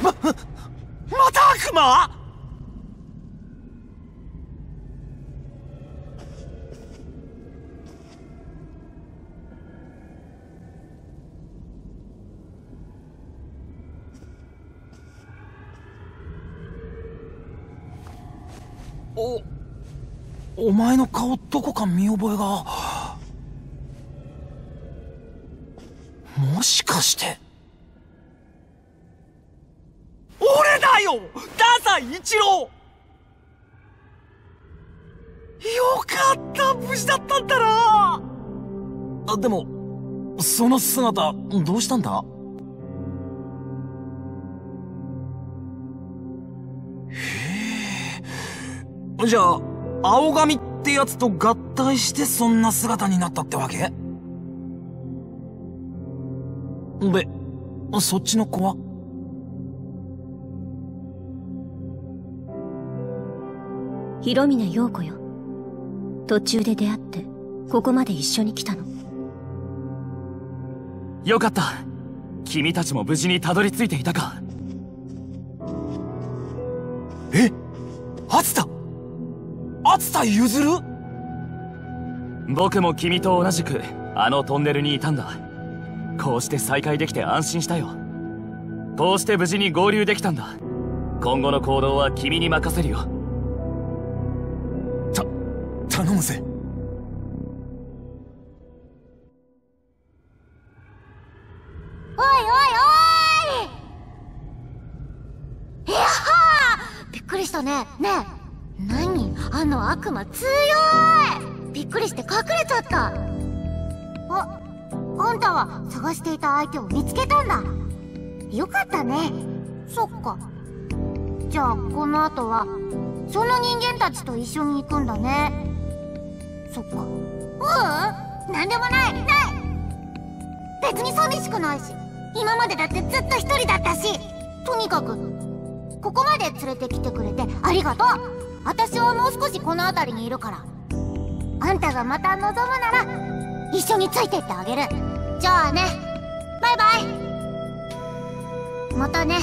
また悪魔？お前の顔どこか見覚えが。もしかして俺だよ、太宰一郎。よかった、無事だったんだな。でもその姿どうしたんだ？じゃあ青髪ってやつと合体してそんな姿になったってわけ？で、そっちの子は？ 広峰陽子よ。途中で出会ってここまで一緒に来たの。 よかった、君たちも無事にたどり着いていたか。え、熱田譲？僕も君と同じくあのトンネルにいたんだ。こうして再会できて安心したよ。こうして無事に合流できたんだ。今後の行動は君に任せるよ。頼むぜ。 おいおいおい、いやー、びっくりしたね。ねえ、何あの悪魔強い。びっくりして隠れちゃった。あんたは探していた相手を見つけたんだ。よかったね。そっか。じゃあこの後はその人間たちと一緒に行くんだね。そっか。なんでもない。別に寂しくないし、今までだってずっと一人だったし。とにかくここまで連れてきてくれてありがとう。私はもう少しこの辺りにいるから、あんたがまた望むなら一緒についてってあげる。じゃあね、バイバイ。またね。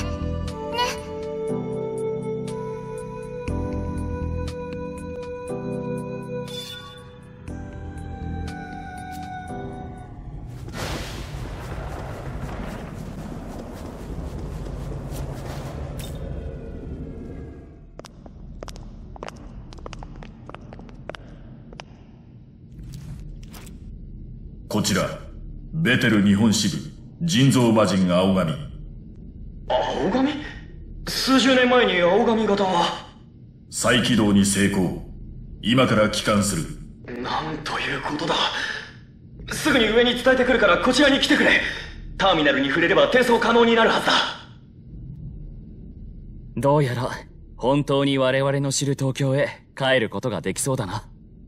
こちらベテル日本支部人造魔人青髪。 青髪？数十年前に青髪型は再起動に成功。今から帰還する。 なんということだ。すぐに上に伝えてくるからこちらに来てくれ。ターミナルに触れれば転送可能になるはずだ。 どうやら本当に我々の知る東京へ帰ることができそうだな。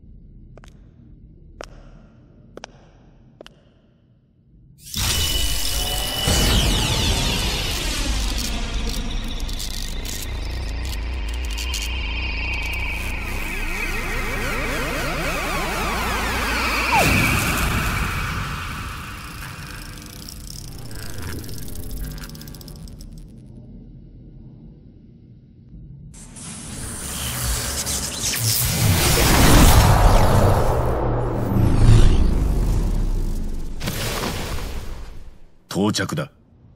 到着だ。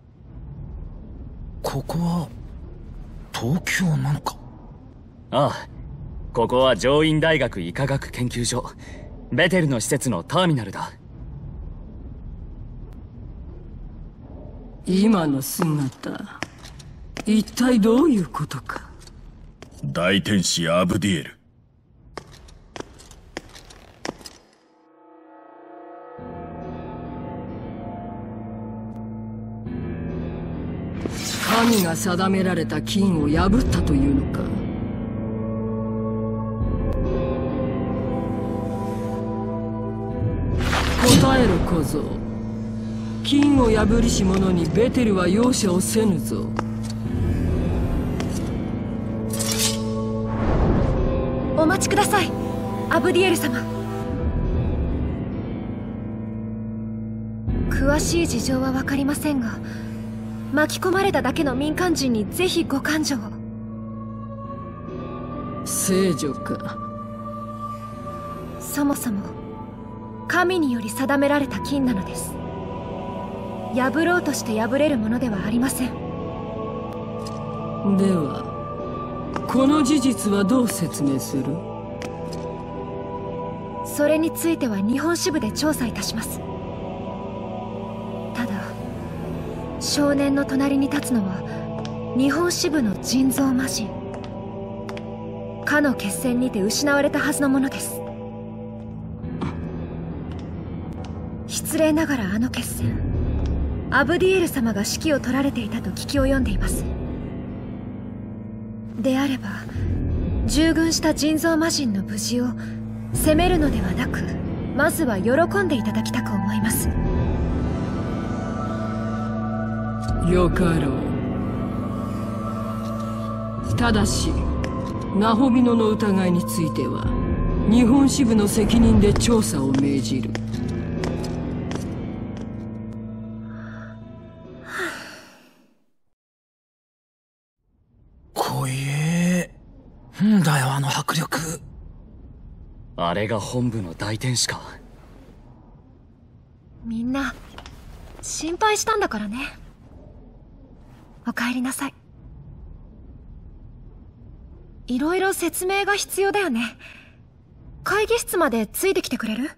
ここは東京なのか？ ああ、ここは上院大学医科学研究所ベテルの施設のターミナルだ。 今の姿、一体どういうことか。 大天使アブディエル。 神が定められた禁を破ったというのか。答えろ小僧。禁を破りし者にベテルは容赦をせぬぞ。 お待ちください、アブディエル様。詳しい事情は分かりませんが、 巻き込まれただけの民間人にぜひご勘定を。 聖女か。 そもそも神により定められた禁なのです。破ろうとして破れるものではありません。 ではこの事実はどう説明する？ それについては日本支部で調査いたします。ただ少年の隣に立つのは日本支部の人造魔人。かの決戦にて失われたはずのものです。失礼ながらあの決戦、アブディエル様が指揮を取られていたと聞き及んでいます。であれば従軍した人造魔人の無事を責めるのではなく、まずは喜んでいただきたく思います。 よかろう。ただしナホビノの疑いについては日本支部の責任で調査を命じる。 こいえ。んだよあの迫力。 あれが本部の大天使か。 みんな心配したんだからね。お帰りなさい。いろいろ説明が必要だよね。会議室までついてきてくれる？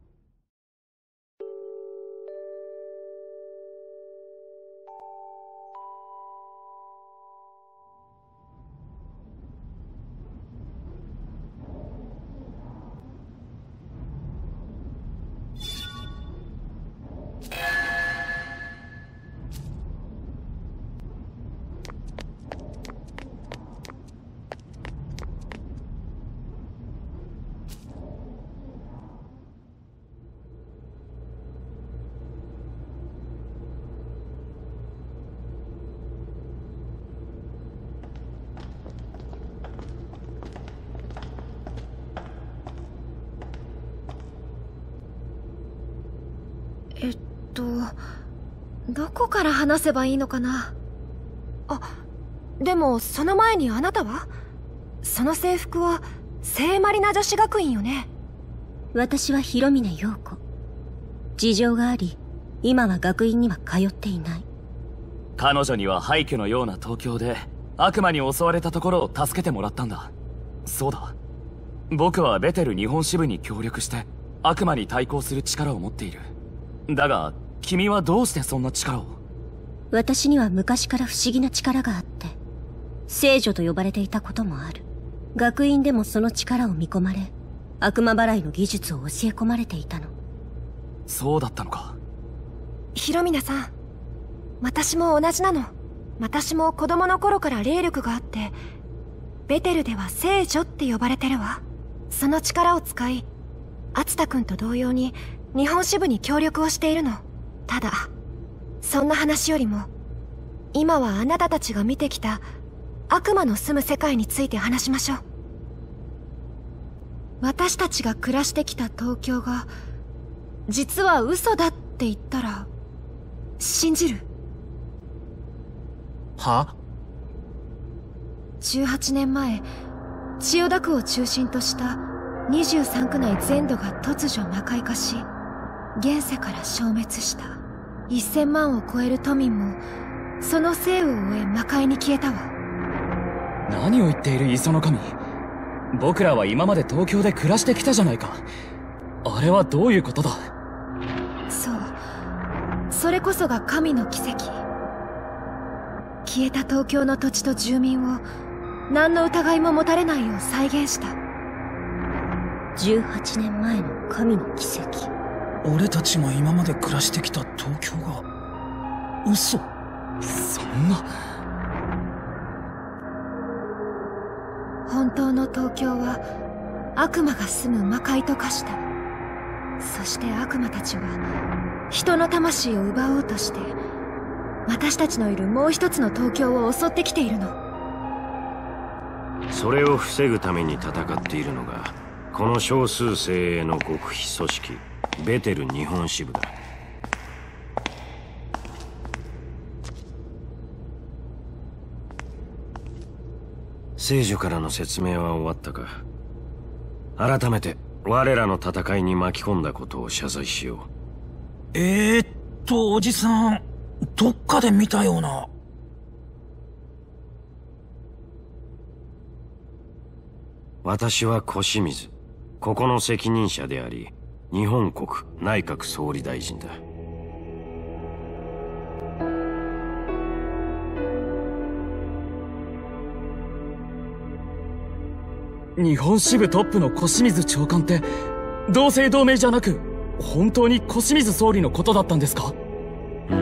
どこから話せばいいのかな。あ、でもその前にあなたは？その制服は聖マリナ女子学院よね。 私は広峰陽子。事情があり、今は学院には通っていない。 彼女には廃墟のような東京で悪魔に襲われたところを助けてもらったんだ。そうだ、僕はベテル日本支部に協力して悪魔に対抗する力を持っている。だが君はどうしてそんな力を？ 私には昔から不思議な力があって、聖女と呼ばれていたこともある。学院でもその力を見込まれ、悪魔払いの技術を教え込まれていたの。 そうだったのか。 広峰さん、私も同じなの。私も子供の頃から霊力があって、ベテルでは聖女って呼ばれてるわ。その力を使い、篤田君と同様に日本支部に協力をしているの。ただそんな話よりも、今はあなたたちが見てきた悪魔の住む世界について話しましょう。私たちが暮らしてきた東京が実は嘘だって言ったら信じる？ は ？18年前、千代田区を中心とした23区内全土が突如魔界化し、現世から消滅した。1000万を超える都民もその生を終え魔界に消えたわ。 何を言っている磯の神。僕らは今まで東京で暮らしてきたじゃないか。あれはどういうことだ？ そう、それこそが神の奇跡。消えた東京の土地と住民を何の疑いも持たれないよう再現した。 18年前の神の奇跡。 俺たちが今まで暮らしてきた東京が嘘？ そんな。 本当の東京は悪魔が住む魔界と化した。そして悪魔たちは人の魂を奪おうとして、私たちのいるもう一つの東京を襲ってきているの。 それを防ぐために戦っているのがこの少数精鋭の極秘組織ベテル日本支部だ。 聖女からの説明は終わったか。改めて我らの戦いに巻き込んだことを謝罪しよう。 おじさん、どっかで見たような。 私は小清水、ここの責任者であり、日本国内閣総理大臣だ。 日本支部トップの小清水長官って同姓同名じゃなく本当に小清水総理のことだったんですか？ うん。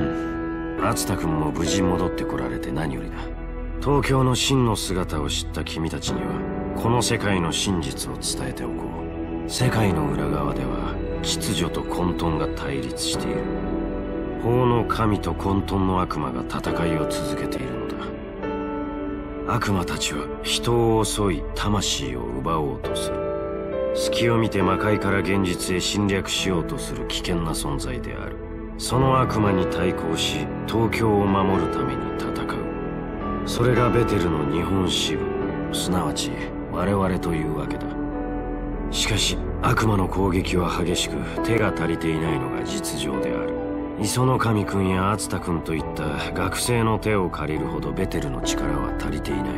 熱田君も無事戻ってこられて何よりだ。東京の真の姿を知った君たちにはこの世界の真実を伝えておこう。世界の裏側では秩序と混沌が対立している。法の神と混沌の悪魔が戦いを続けているのだ。悪魔たちは人を襲い魂を奪おうとする。隙を見て魔界から現実へ侵略しようとする危険な存在である。その悪魔に対抗し東京を守るために戦う。それがベテルの日本支部、すなわち我々というわけだ。しかし悪魔の攻撃は激しく手が足りていないのが実情である。磯野神君や熱田君といった学生の手を借りるほどベテルの力は足りていない。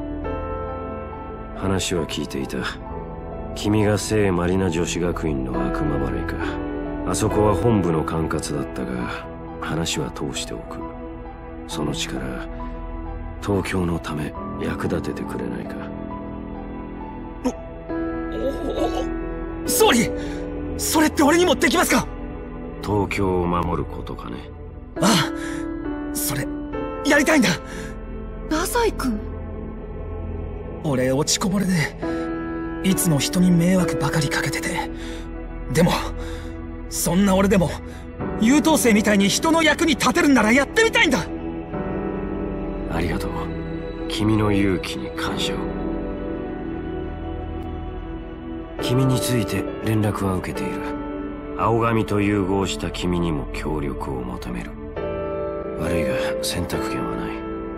話は聞いていた。君が聖マリナ女子学院の悪魔払いか。あそこは本部の管轄だったが話は通しておく。その力東京のため役立ててくれないか。 総理、それって俺にもできますか？ 東京を守ることかね。 ああ、それやりたいんだ。 太宰君、 俺落ちこぼれでいつも人に迷惑ばかりかけてて、でもそんな俺でも優等生みたいに人の役に立てるんならやってみたいんだ。 ありがとう。君の勇気に感謝を。君について連絡は受けている。青髪と融合した君にも協力を求める。悪いが選択権は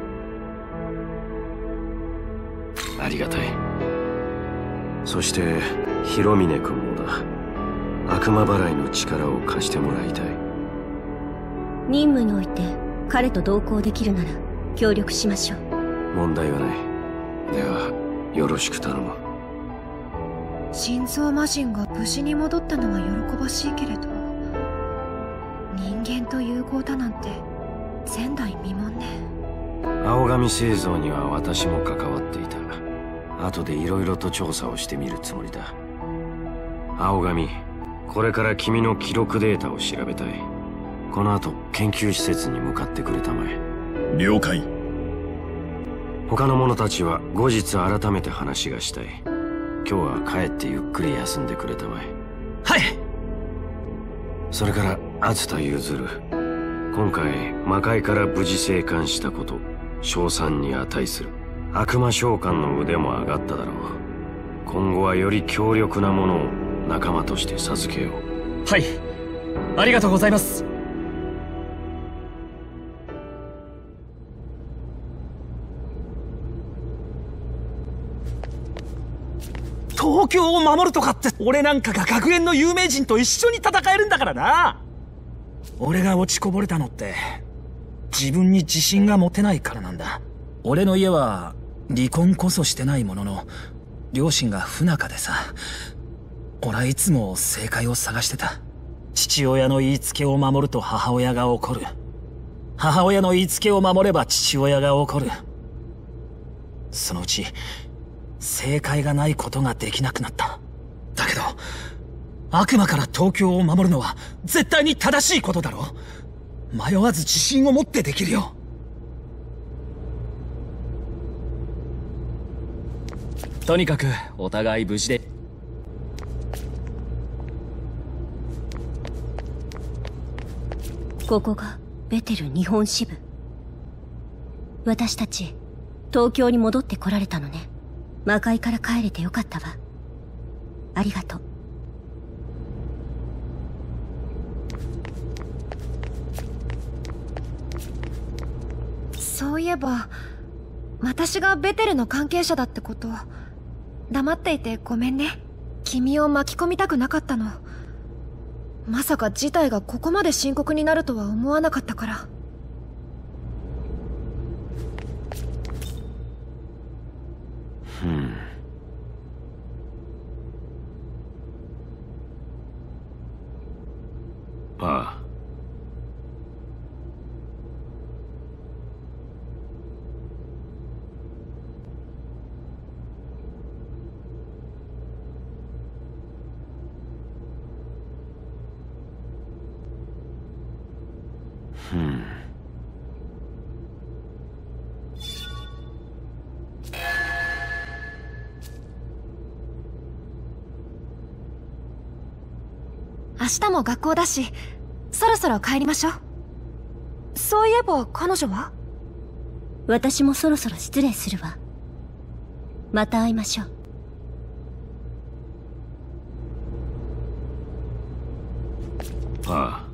ない。ありがたい。そして広峰君もだ。悪魔払いの力を貸してもらいたい。 任務において彼と同行できるなら協力しましょう。 問題はない。ではよろしく頼む。 心臓魔人が無事に戻ったのは喜ばしいけれど、人間と融合だなんて前代未聞ね。 青髪製造には私も関わっていた。後で色々と調査をしてみるつもりだ。青髪、これから君の記録データを調べたい。この後研究施設に向かってくれたまえ。 了解。 他の者たちは後日改めて話がしたい。今日は帰ってゆっくり休んでくれたまえ。 はい。 それから熱田譲、今回魔界から無事生還したこと称賛に値する。悪魔召喚の腕も上がっただろう。今後はより強力なものを仲間として授けよう。 はい、ありがとうございます。 東京を守るとかって俺なんかが学園の有名人と一緒に戦えるんだからな。俺が落ちこぼれたのって自分に自信が持てないからなんだ。俺の家は離婚こそしてないものの両親が不仲でさ、俺はいつも正解を探してた。父親の言いつけを守ると母親が怒る。母親の言いつけを守れば父親が怒る。そのうち正解がないことができなくなった。だけど悪魔から東京を守るのは絶対に正しいことだろ。迷わず自信を持ってできるよ。 とにかくお互い無事で。 ここがベテル日本支部。私たち東京に戻ってこられたのね。魔界から帰れてよかったわ。ありがとう。 そういえば私がベテルの関係者だってこと、黙っていてごめんね。君を巻き込みたくなかったの。まさか事態がここまで深刻になるとは思わなかったから。 ああ。 明日も学校だし、そろそろ帰りましょう。そういえば彼女は？ 私もそろそろ失礼するわ。また会いましょう。 ああ。